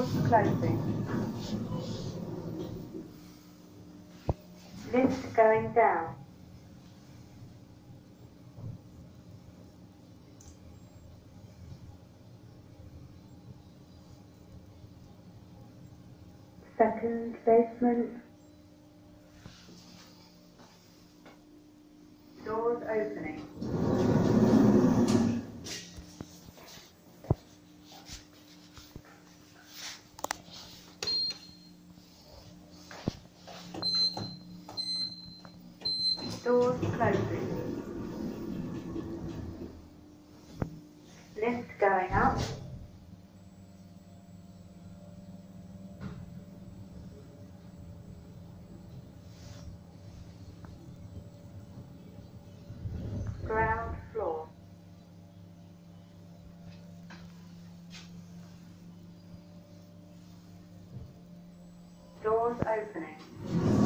closing. Lift going down. Second basement. Doors opening. Doors closing. Lift going up. Ground floor. Doors opening.